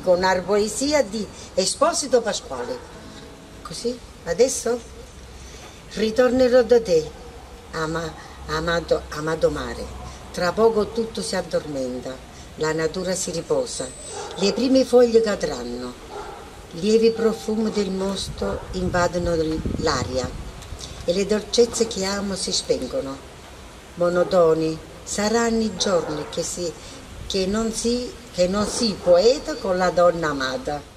dico una poesia di Esposito Pasquale. Così, adesso ritornerò da te, amato mare. Tra poco tutto si addormenta, la natura si riposa, le prime foglie cadranno, lievi profumi del mosto invadono l'aria e le dolcezze che amo si spengono. Monotoni saranno i giorni che non si poeta con la donna amata.